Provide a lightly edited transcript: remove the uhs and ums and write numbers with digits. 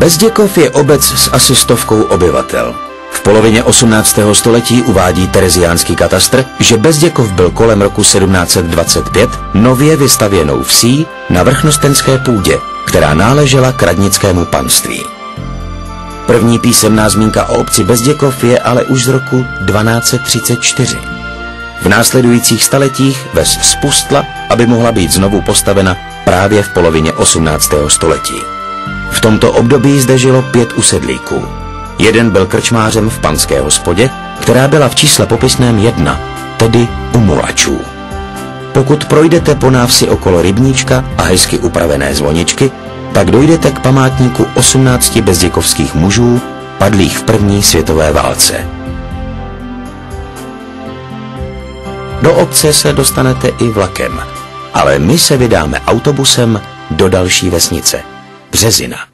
Bezděkov je obec s asi 100 obyvatel. V polovině 18. století uvádí tereziánský katastr, že Bezděkov byl kolem roku 1725 nově vystavěnou vsí na vrchnostenské půdě, která náležela k radnickému panství. První písemná zmínka o obci Bezděkov je ale už z roku 1234. V následujících staletích ves zpustla, aby mohla být znovu postavena právě v polovině 18. století. V tomto období zde žilo 5 usedlíků. Jeden byl krčmářem v panské hospodě, která byla v čísle popisném 1, tedy u Mulačů. Pokud projdete po návsi okolo rybníčka a hezky upravené zvoničky, pak dojdete k památníku 18 bezděkovských mužů, padlých v první světové válce. Do obce se dostanete i vlakem, ale my se vydáme autobusem do další vesnice, Březina.